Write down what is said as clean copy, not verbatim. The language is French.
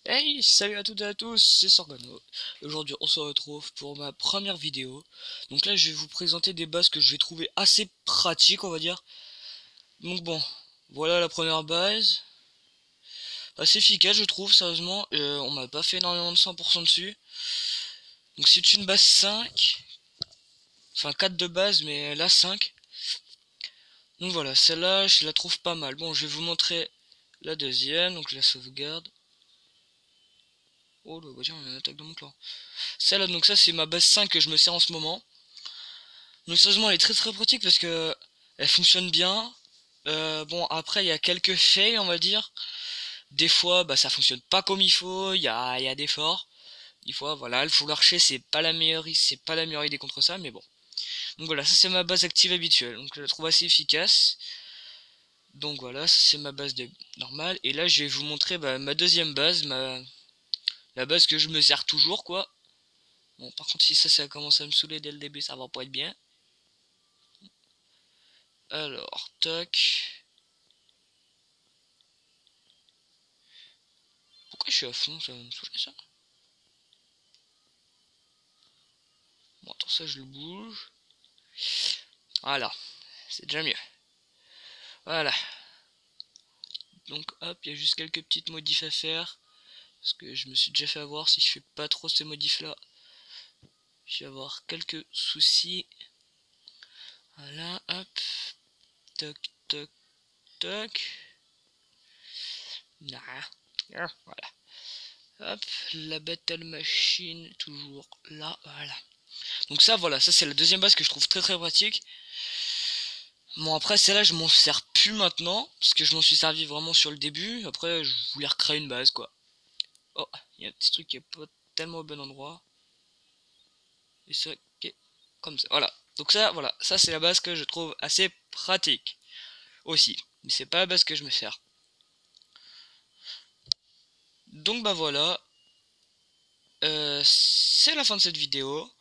Hey, salut à toutes et à tous, c'est Sorgano. Aujourd'hui, on se retrouve pour ma première vidéo. Donc là, je vais vous présenter des bases que je vais trouver assez pratiques, on va dire. Donc bon, voilà la première base. Assez efficace, je trouve, sérieusement. On m'a pas fait énormément de 100% dessus. Donc c'est une base 5. Enfin 4 de base, mais là 5. Donc voilà, celle-là, je la trouve pas mal. Bon, je vais vous montrer la deuxième, donc la sauvegarde. Oh, bah tiens, on a une attaque de mon clan. Celle-là, donc ça, c'est ma base 5 que je me sers en ce moment. Donc sérieusement elle est très très pratique parce que elle fonctionne bien. Bon après il y a quelques fails on va dire. Des fois bah ça fonctionne pas comme il faut, il y a des forts. Des fois voilà le full archer c'est pas la meilleure idée contre ça mais bon. Donc voilà ça c'est ma base active habituelle donc je la trouve assez efficace. Donc voilà ça c'est ma base normale et là je vais vous montrer bah, ma deuxième base, la base que je me sers toujours quoi. Bon par contre si ça commence à me saouler dès le début ça va pas être bien. Alors toc. Pourquoi je suis à fond? Ça va me saouler ça. Bon, attends, ça je le bouge. Voilà, c'est déjà mieux. Voilà. Donc hop, il y a juste quelques petites modifs à faire. Parce que je me suis déjà fait avoir. Si je fais pas trop ces modifs là, je vais avoir quelques soucis. Voilà, hop. Toc, toc, toc. Nah. Voilà. Hop, la battle machine toujours là. Voilà. Donc ça, voilà, ça c'est la deuxième base que je trouve très très pratique. Bon après celle-là je m'en sers plus maintenant parce que je m'en suis servi vraiment sur le début. Après je voulais recréer une base quoi. Oh, il y a un petit truc qui est pas tellement au bon endroit. Et ça qui est comme ça. Voilà. Donc ça voilà, ça c'est la base que je trouve assez pratique aussi. Mais c'est pas la base que je me sers. Donc bah voilà. C'est la fin de cette vidéo.